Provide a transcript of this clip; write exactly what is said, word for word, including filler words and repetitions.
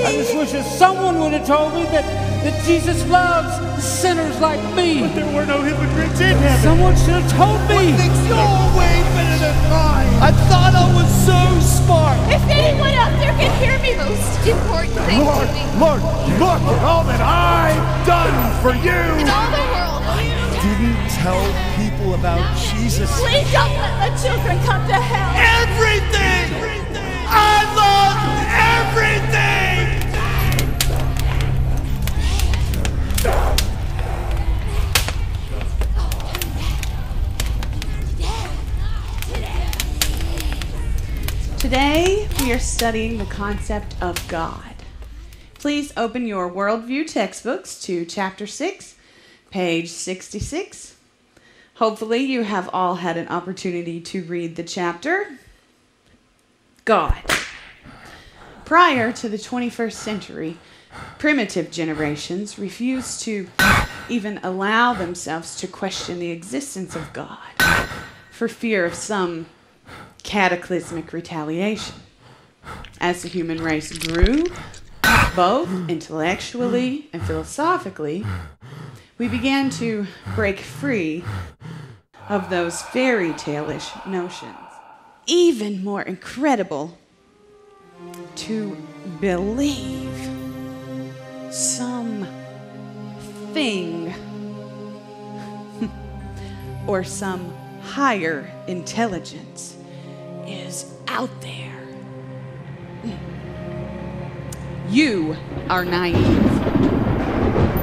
I just wish that someone would have told me that, that Jesus loves sinners like me. But there were no hypocrites in heaven. Someone should have told me. What thinks you're way better than mine? I thought I was so smart. If anyone out there can hear me, most important thing Lord, to me Lord, look at all that I've done for you. in all the world. Didn't tell people about Jesus. Please don't let the children come to hell. Everything! I love everything! Today, we are studying the concept of God. Please open your worldview textbooks to chapter six, page sixty-six. Hopefully, you have all had an opportunity to read the chapter. God. Prior to the twenty-first century, primitive generations refused to even allow themselves to question the existence of God for fear of some cataclysmic retaliation. As the human race grew, both intellectually and philosophically, we began to break free of those fairy tale-ish notions. Even more incredible, to believe some thing or some higher intelligence is out there. You are naive.